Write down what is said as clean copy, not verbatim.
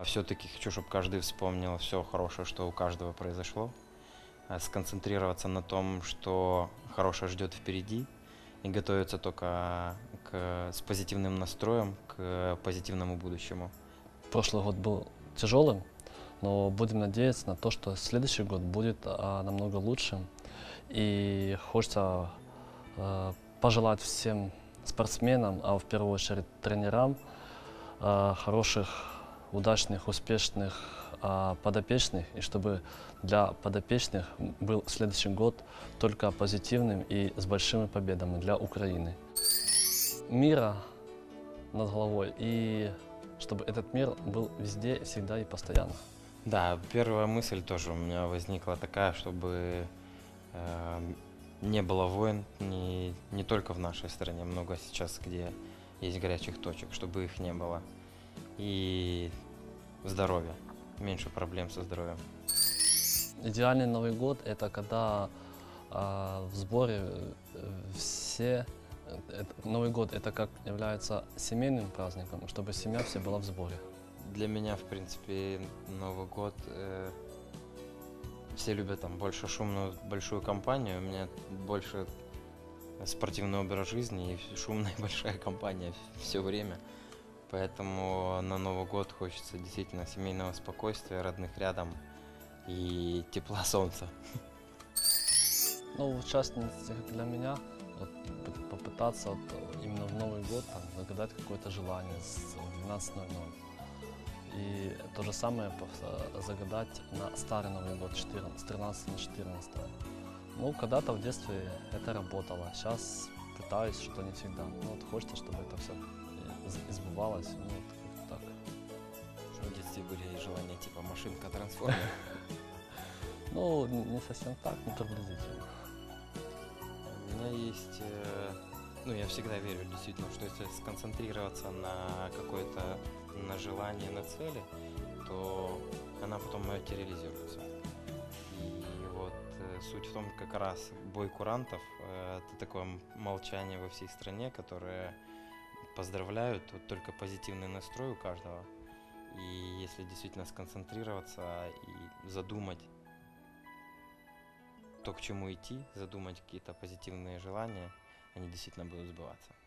Все-таки хочу, чтобы каждый вспомнил все хорошее, что у каждого произошло, сконцентрироваться на том, что хорошее ждет впереди, и готовиться только с позитивным настроем к позитивному будущему. Прошлый год был тяжелым, но будем надеяться на то, что следующий год будет намного лучше. И хочется пожелать всем спортсменам, а в первую очередь тренерам, хороших, удачных, успешных подопечных, и чтобы для подопечных был следующий год только позитивным и с большими победами для Украины. Мира над головой, и чтобы этот мир был везде, всегда и постоянно. Да, первая мысль тоже у меня возникла такая, чтобы не было войн не только в нашей стране, много сейчас, где есть горячих точек, чтобы их не было. И здоровье, меньше проблем со здоровьем. Идеальный Новый год – это когда в сборе все. Новый год – это как является семейным праздником, чтобы семья вся была в сборе. Для меня, в принципе, Новый год, все любят там больше шумную большую компанию, у меня больше спортивный образ жизни и шумная большая компания все время. Поэтому на Новый год хочется действительно семейного спокойствия, родных рядом и тепла солнца. Ну, в частности, для меня вот, попытаться именно в Новый год загадать какое-то желание с 12:00. И то же самое загадать на Старый Новый год, с 13 на 14. Ну, когда-то в детстве это работало, сейчас пытаюсь, что не всегда. Ну, вот хочется, чтобы это все избывалось, ну, вот как-то так. Что в детстве были желания типа машинка-трансформер? Ну, не совсем так, но приблизительно. У меня есть, ну я всегда верю действительно, что если сконцентрироваться на какой-то, на желании, на цели, то она потом материализируется. И вот суть в том, как раз бой курантов, это такое молчание во всей стране, которое поздравляют, вот только позитивный настрой у каждого. И если действительно сконцентрироваться и задумать то, к чему идти, задумать какие-то позитивные желания, они действительно будут сбываться.